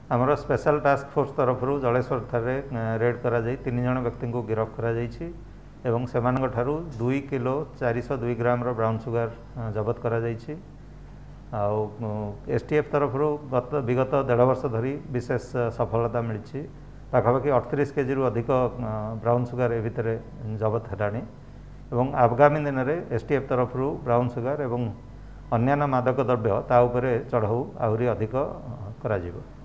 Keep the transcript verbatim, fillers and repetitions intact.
आमर special task force तरफ जलेश्वर ठारे रेड करा जाई तीन जन व्यक्ति को गिरफ्त करा जाइछि एवं सेमानक ठारू दुई किलो चार सौ दुई ग्राम रो ब्राउन सुगर जबत करा जाइछि। आउ एसटीएफ तरफ गत विगत डेढ़ वर्ष धरी विशेष सफलता मिली पाखापाखि अड़तीस केजी रु अधिक ब्राउन सुगर ए भितर जबत हेलाणी एवं आगामी दिन में एसटीएफ तरफ ब्राउन सुगर एवं अन्यान्य मादक द्रव्य ता उपरे चढ़ाऊ आहरी अधिक करा जिवो।